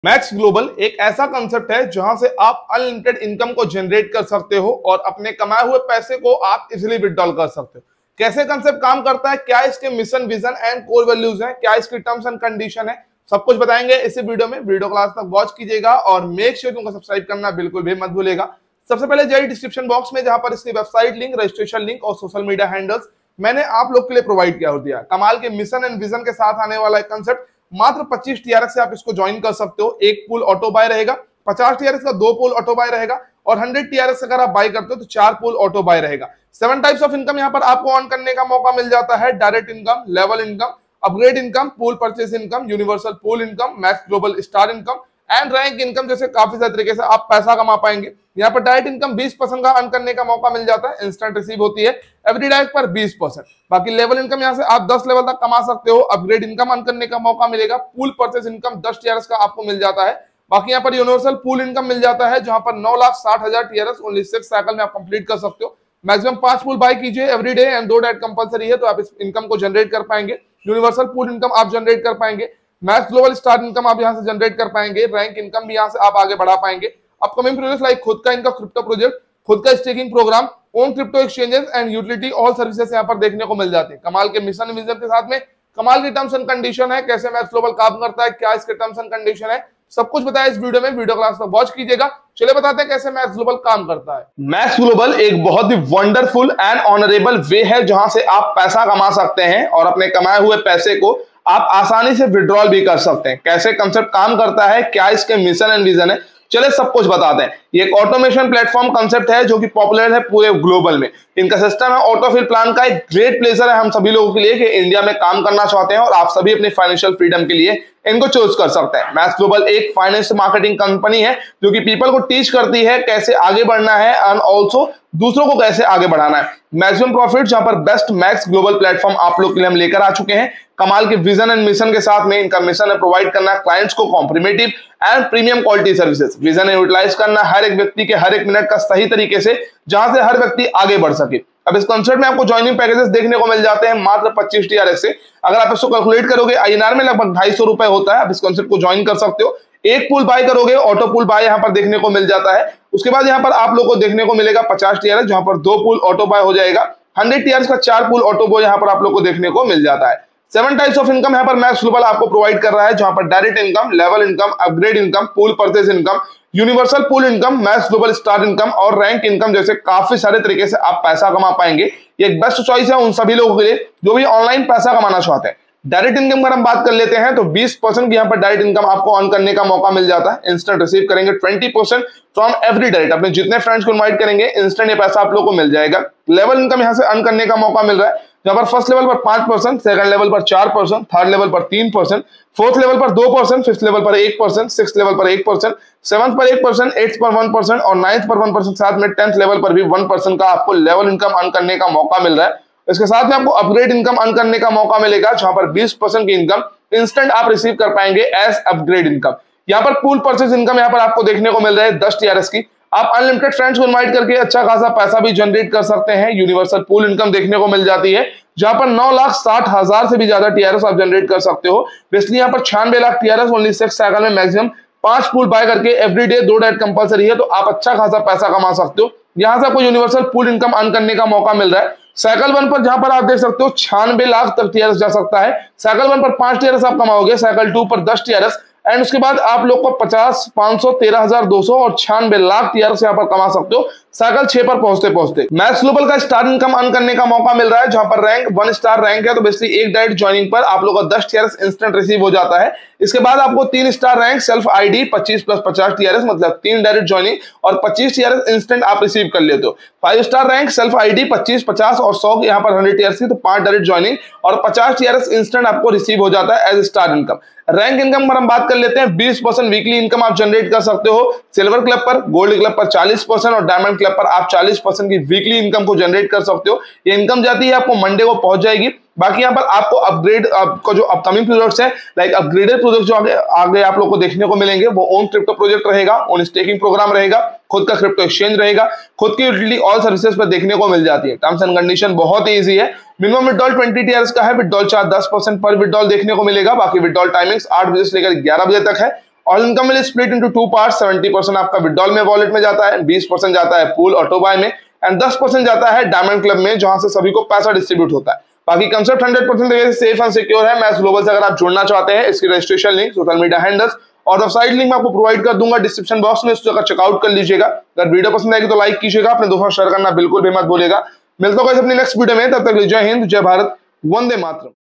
Max Global एक ऐसा concept है जहां से आप अनलिमिटेड इनकम को जनरेट कर सकते हो और अपने कमाए हुए पैसे को आप इजीली विड्रॉल कर सकते हो। कैसे कंसेप्ट काम करता है, क्या इसके mission, vision and core values हैं, क्या इसकी टर्म्स एंड कंडीशन है, सब कुछ बताएंगे इसी वीडियो में। वीडियो क्लास तक वॉच कीजिएगा और मेक श्योर तुमको सब्सक्राइब करना बिल्कुल भी मत भूलेगा। सबसे पहले जाइए डिस्क्रिप्शन बॉक्स में, जहां पर इसकी वेबसाइट लिंक, रजिस्ट्रेशन लिंक और सोशल मीडिया हैंडल्स मैंने आप लोग के लिए प्रोवाइड किया दिया। कमाल के मिशन एंड विजन के साथ आने वाला कंसेप्ट, मात्र 25 टीआरएक्स से आप इसको ज्वाइन कर सकते हो। एक पूल ऑटो बाय रहेगा, 50 टीआरएक्स का 2 पूल ऑटो बाय रहेगा और 100 टीआरएक्स अगर आप बाय करते हो तो 4 पूल ऑटो बाय रहेगा। 7 टाइप्स ऑफ इनकम यहाँ पर आपको अर्न करने का मौका मिल जाता है। Direct income, level income, upgrade income, pool purchase income, universal pool income, Max Global star income and rank income जैसे काफी सारे तरीके से आप पैसा कमा पाएंगे। यहाँ पर डायरेक्ट इनकम 20% का अर्न करने का मौका मिल जाता है, इंस्टेंट रिसीव होती है एवरी डायरेक्ट पर 20%। बाकी लेवल इनकम यहाँ से आप 10 लेवल तक कमा सकते हो। अपग्रेड इनकम अर्न करने का मौका मिलेगा। पूल परचेस इनकम 10 टीआरएस का आपको मिल जाता है। बाकी यहाँ पर यूनिवर्सल पूल इनकम मिल जाता है, जहां पर 9,60,000 टीआरएस ओनली 6 साइकिल में आप कंप्लीट कर सकते हो। मैक्सिमम 5 पूल बाय कीजिए एवरी डे एंड 2 डाइट कंपलसरी है, तो आप इस इनकम को जनरेट कर पाएंगे। यूनिवर्सल पूल इनकम आप जनरेट कर पाएंगे। मैक्स ग्लोबल स्टार इनकम आप यहां से जनरेट कर पाएंगे। रैंक इनकम भी यहां से आप आगे बढ़ा पाएंगे। अपकमिंग प्रोजेक्ट लाइक खुद का इनका क्रिप्टो प्रोजेक्ट, खुद का staking program, own crypto exchanges and utility all services यहाँ पर देखने को मिल जाते हैं। कमाल के मिशन विजन के साथ में कमाल की टर्म्स एंड कंडीशन है। कैसे मैक्स ग्लोबल काम करता है, क्या इसके टर्म्स एंड कंडीशन है, सब कुछ बताया इस वीडियो में। वीडियो क्लास तक वॉच कीजिएगा। चलिए बताते हैं कैसे मैक्स ग्लोबल काम करता है। मैक्स ग्लोबल एक बहुत ही वंडरफुल एंड ऑनरेबल वे है जहां से आप पैसा कमा सकते हैं और अपने कमाए हुए पैसे को आप आसानी से विड्रॉल भी कर सकते हैं। कैसे कंसेप्ट काम करता है, क्या इसके मिशन एंड विजन है, चले सब कुछ बताते हैं। ये एक ऑटोमेशन प्लेटफॉर्म कंसेप्ट है जो कि पॉपुलर है पूरे ग्लोबल में। इनका सिस्टम है ऑटोफिल प्लान का। एक ग्रेट प्लेजर है हम सभी लोगों के लिए कि इंडिया में काम करना चाहते हैं और आप सभी अपनी फाइनेंशियल फ्रीडम के लिए इनको चूज कर सकते हैं। मैक्स ग्लोबल एक फाइनेंस मार्केटिंग कंपनी है जो कि पीपल को टीच करती है कैसे आगे बढ़ना है एंड ऑल्सो दूसरों को कैसे आगे बढ़ाना है। मैक्सिमम प्रॉफिट, जहां पर बेस्ट मैक्स ग्लोबल प्लेटफॉर्म आप लोग के लिए हम लेकर आ चुके हैं। कमाल के विजन एंड मिशन के साथ में इनका मिशन है प्रोवाइड करना क्लाइंट्स को कॉम्प्रिमेटिव and premium quality services. Vision है यूटिलाइज करना हर एक व्यक्ति के हर एक मिनट का सही तरीके से, जहां से हर व्यक्ति आगे बढ़ सके। अब इस कॉन्सेप्ट में आपको ज्वाइनिंग पैकेजेस देखने को मिल जाते हैं मात्र 25 टीआरएस से। अगर आप इसको कैलकुलेट करोगे आईएनआर में लगभग 250 रुपए होता है। आप इस कॉन्सेप्ट को ज्वाइन कर सकते हो। एक पूल बाय करोगे, ऑटो पूल बाय यहाँ पर देखने को मिल जाता है। उसके बाद यहाँ पर आप लोग को देखने को मिलेगा 50 टीआरएस, जहां पर 2 पूल ऑटो बाय हो जाएगा। 100 टीआरएस का 4 पूल ऑटो बाय यहाँ पर आप लोग को देखने को मिल जाता है। 7 टाइप्स ऑफ इनकम यहाँ पर मैक्स ग्लोबल आपको प्रोवाइड कर रहा है, जहां पर direct income, level income, upgrade income, pool purchase income, universal pool income, Max Global star income और रैंक इनकम जैसे काफी सारे तरीके से आप पैसा कमा पाएंगे। ये एक बेस्ट चॉइस है उन सभी लोगों के लिए जो भी ऑनलाइन पैसा कमाना चाहते हैं। डायरेक्ट इनकम अगर हम बात कर लेते हैं तो 20% की यहाँ पर डायरेक्ट इनकम आपको अर्न करने का मौका मिल जाता है। इंस्टेंट रिसीव करेंगे 20% फ्रॉम एवरी डायरेक्ट। अपने जितने फ्रेंड्स को इनवाइट करेंगे इंस्टेंट ये पैसा आप लोग को मिल जाएगा। लेवल इनकम यहाँ से अर्न करने का मौका मिल रहा है, जहां पर फर्स्ट लेवल पर 5%, सेकंड लेवल पर 4%, थर्ड लेवल पर 3%, फोर्थ लेवल पर 2%, फिफ्थ लेवल पर 1%, सिक्स्थ लेवल पर 1%, सेवंथ पर 1%, एट्थ पर 1% और नाइन्थ पर 1%, साथ में 10th लेवल पर भी 1% का आपको लेवल इनकम अर्न करने का मौका मिल रहा है। इसके साथ में आपको अपग्रेड इनकम अर्न करने का मौका मिलेगा, जहां पर 20% की इनकम इंस्टेंट आप रिसीव कर पाएंगे एज अपग्रेड इनकम। यहाँ पर पूल परचेज इनकम यहाँ पर आपको देखने को मिल रहा है 10 टीआरएस की। आप अनलिमिटेड फ्रेंड्स को इनवाइट करके अच्छा खासा पैसा भी जनरेट कर सकते हैं। यूनिवर्सल पूल इनकम देखने को मिल जाती है, जहां पर 9,60,000 से भी ज्यादा टीआरएस आप जनरेट कर सकते हो। बेसिकली यहाँ पर 96 लाख टीआरएस ओनली 6 साइकिल में मैक्सिमम 5 पूल बाय करके एवरी डे 2 डाइट कंपलसरी है, तो आप अच्छा खासा पैसा कमा सकते हो। यहां से आपको यूनिवर्सल पूल इनकम अर्न करने का मौका मिल रहा है। साइकिल 1 पर जहां पर आप देख सकते हो 96 लाख तक टीआरएस जा सकता है। साइकिल 1 पर 5 टीआरएस आप कमाओगे, साइकिल 2 पर 10 टीआरएस एंड उसके बाद आप लोग को 50, 500, 13,200 और 96 लाख टीआरएस यहाँ पर कमा सकते हो साइकिल 6 पर पहुंचते पहुंचते। मैक्स ग्लोबल का स्टार इनकम अर्न करने का मौका मिल रहा है, जहां पर रैंक 1 स्टार रैंक है, तो बेसिकली एक डायरेक्ट ज्वाइनिंग पर आप लोग का 10 टीआरएस इंस्टेंट रिसीव हो जाता है। इसके बाद आपको 3 star rank, self ID 25 plus 50 TRS, मतलब 3 डायरेक्ट ज्वाइनिंग और 25 टीआरएस इंस्टेंट आप रिसीव कर लेते हो। 5 स्टार रैंक, सेल्फ आईडी 25, 50 और 100 यहाँ पर 100 टीआरएस की, तो 5 डायरेक्ट ज्वाइनिंग और 50 टीआरएस इंस्टेंट आपको रिसीव हो जाता है as star income. Rank income पर हम बात कर लेते हैं, 20% वीकली इनकम आप जनरेट कर सकते हो। सिल्वर क्लब पर, गोल्ड क्लब पर 40% और डायमंड क्लब पर आप 40% की वीकली इनकम को जनरेट कर सकते हो। ये इनकम जाती है आपको मंडे को पहुंच जाएगी। बाकी यहाँ पर आपको अपग्रेड आपको जो अपकमिंग प्रोजेक्ट्स है लाइक अपग्रेडेड प्रोजेक्ट जो आगे आप लोग को देखने को मिलेंगे, वो ओन क्रिप्टो प्रोजेक्ट रहेगा, ओन स्टेकिंग प्रोग्राम रहेगा, खुद का क्रिप्टो एक्सचेंज रहेगा, खुद की यूटिलिटी ऑल सर्विसेज पर देखने को मिल जाती है। टर्म्स एंड कंडीशन बहुत ही ईजी है। मिनिमम विड्रॉल 20 टीआरएस का है, विड्रॉल चार्ज 10% पर विड्रॉल देखने को मिलेगा। बाकी विड्रॉल टाइमिंग्स 8 बजे से लेकर 11 बजे तक है all income will split into 2 parts. 70% आपका विड्रॉल में वॉलेट में जाता है, 20% जाता है पूल ऑटो बाय में एंड 10% जाता है डायमंड क्लब में, जहां से सभी को पैसा डिस्ट्रीब्यूट होता है। बाकी कंसेप्ट 100% सेफ एंड सिक्योर है। मैक्स ग्लोबल से अगर आप जुड़ना चाहते हैं, इसकी registration link, social media handles और वेबसाइट लिंक मैं आपको प्रोवाइड कर दूंगा डिस्क्रिप्शन बॉक्स में, उसको चेकआउट कर लीजिएगा। अगर वीडियो पसंद आएगी तो लाइक कीजिएगा, अपने दोस्तों शेयर करना बिल्कुल भी मत भूलिएगा। मिलता हूं अपनी नेक्स्ट वीडियो में, तब तक जय हिंद, जय भारत, वंदे मातरम।